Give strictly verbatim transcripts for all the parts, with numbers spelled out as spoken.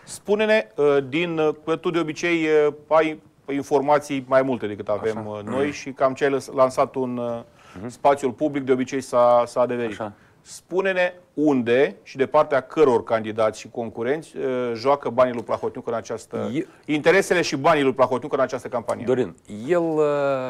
Spune-ne, din, tu de obicei ai informații mai multe decât avem Așa. noi și cam ce ai lansat un uh-huh. spațiul public, de obicei s-a adeverit. Așa. Spune-ne unde și de partea căror candidați și concurenți uh, joacă banii lui Plahotniuc în această... Eu... interesele și banii lui Plahotniuc în această campanie. Dorin, el uh,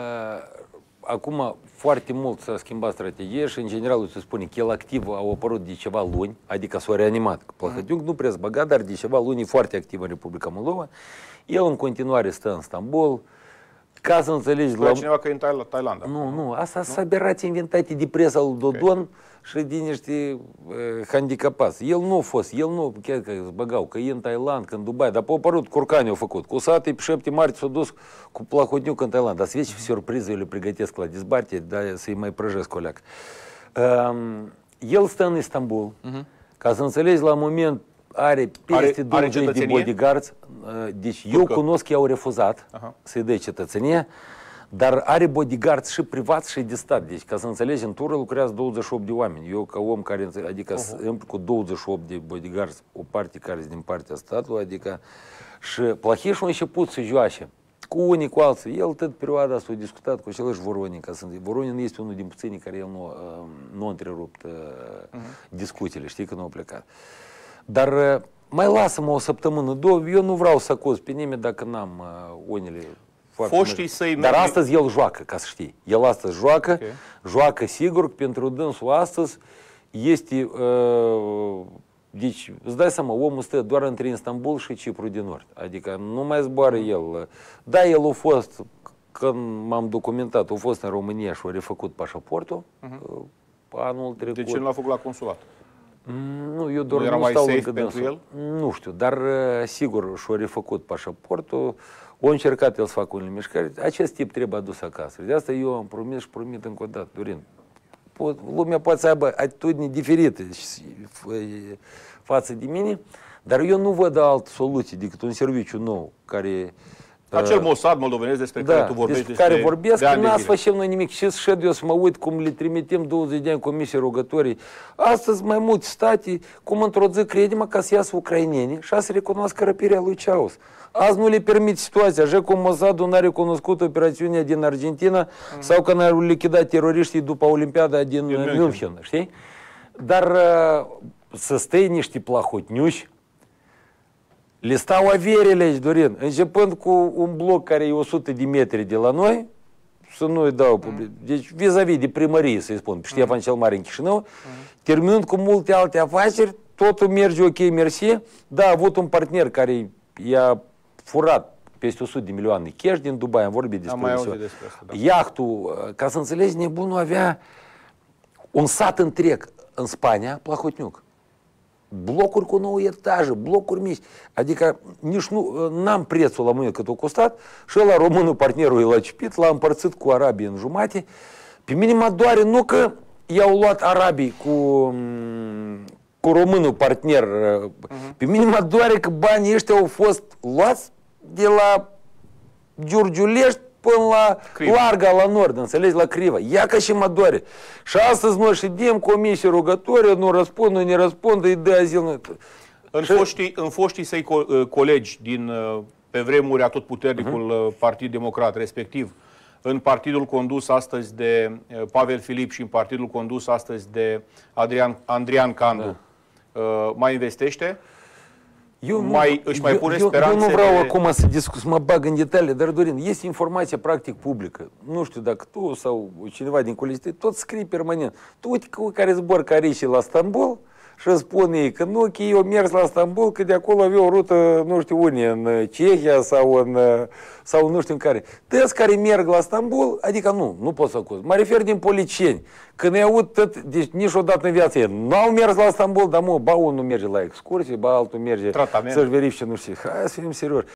acum foarte mult s-a schimbat strategie și în general se spune că el activ a apărut de ceva luni, adică s-a reanimat. Plahotniuc uh-huh. nu prea băgat, dar de ceva luni e foarte activ în Republica Moldova. El în continuare stă în Stambul. Ca să înțelegi... La cineva că e în Thailanda. Nu, nu, asta sunt aberații inventate de presa lui Dodon okay. și de niște uh, handicapați. El nu a fost, el nu, chiar că îți băgau, că e în Thailand, că în Dubai, dar pe apărut curcani au făcut. Cu sate pe șapte martie s-a dus cu Plahotniuc în Thailand. Dar să vezi ce surpriză eu le pregătesc la dezbatere, dar să-i mai prăjesc coleac. Uh, el stă în Istanbul, uh-huh. ca să înțelegi la moment are peste douăzeci de bodyguards, deci eu cunosc că i-au refuzat Aha. să-i dea cetățenie, dar are bodyguards și privați și de stat. Deci, ca să înțelegi, în tură lucrează douăzeci și opt de oameni. Eu, ca om care, adică uh-huh. cu douăzeci și opt de bodyguards, o parte care sunt din partea statului, adică și Plahișul a început să joace cu unii, cu alții. El tot perioada s-a discutat cu același Voronin, ca să zic. Voronin este unul din puținii care el nu, nu a întrerupt uh-huh. discuțiile, știi, că nu a plecat. Dar mai lasă-mă o săptămână, două, eu nu vreau să acuz pe nimeni dacă n-am uh, unele foarte Foștii să-i Dar astăzi el joacă, ca să știi. El astăzi joacă, okay. joacă sigur, pentru dânsul astăzi este... Uh, deci, îți dai seama, omul stă doar între Istanbul și Cipru din Nord. Adică nu mai zboară el. Da, el a fost, când m-am documentat, a fost în România și a refăcut pașaportul uh-huh. anul trecut. De ce nu l-a făcut la consulat? Nu, eu doar nu, nu stau lângă dânsul. Nu știu, dar sigur și-a refăcut pașaportul, a încercat el să facă unele mișcări. Acest tip trebuie adus acasă. De asta eu am promis și promit încă o dată, Dorin. Lumea poate să aibă atitudini diferite față de mine, dar eu nu văd altă soluție decât un serviciu nou care... Acel Mossad moldovenesc despre da, care tu vorbești despre care vorbesc, că n-ați facem noi nimic. Și să eu să mă uit cum le trimitem douăzeci de ani comisii rogătorii. Astăzi mai multe state, cum într-o zi credem ca să iasă ucraineni și să recunoască răpirea lui Ceaus. Azi nu le permit situația, așa cum Mossadul n-a recunoscut operațiunea din Argentina mm. sau că n-a lichidat teroriștii după Olimpiada din, din München, știi? Dar să stai niște plahotniuși, le stau averile aici, Dorin, începând cu un bloc care e o sută de metri de la noi, să nu-i dau public, mm. deci vis-a-vis de primărie, să-i spun, pe Ștefan mm. cel Mare în Chișinău, mm. terminând cu multe alte afaceri, totul merge ok, mersi. Da, a avut un partener care i-a furat peste o sută de milioane cash din Dubai, am vorbit despre am asta. despre asta da. Iahtul, ca să înțelegi, nebunul avea un sat întreg în Spania, Plahotniuc. Blocuri cu nouă etaje, blocuri mici. Adică nici nu n-am prețul la mâine cât a costat și ăla românul, partenerul, l-a cipit, l-a împărțit cu arabii în jumate. Pe mine mă doare nu că i-au luat arabii cu, cu românul partener. Uh-huh. Pe mine mă doare că banii ăștia au fost luați de la Giurgiulești până la Criva. Larga, la nord, înțelegi, la Criva. Ia că și mă doare. Și astăzi noi ședem comisii rugătorii, nu răspund, nu ne răspund, îi dă azil. În, și... foștii, în foștii săi co colegi din, pe vremuri, atotputernicul uh-huh. Partid Democrat, respectiv în partidul condus astăzi de Pavel Filip și în partidul condus astăzi de Adrian, Andrian Candu, da. uh, mai investește? Eu mai, nu, își mai pune eu, speranțe eu nu vreau de... acum să discut, să mă bag în detalii, dar Dorin, este informația practic publică. Nu știu dacă tu sau cineva din colegi, tot scrii permanent. Tu uite cu care zbor carișii la Stambul și spune ei că nu, că eu mers la Stambul, că de acolo avea o rută, nu știu unde, în Cehia sau în, sau nu știu în care. Tăți care merg la Stambul, adică nu, nu pot să acuz. Mă refer din policieni. Când îi aud tot, deci niciodată în viața ei, n-au mers la Stambul, dar mă, ba unul merge la excursie, ba altul merge să-și verifice, nu știu, hai să fim serioși.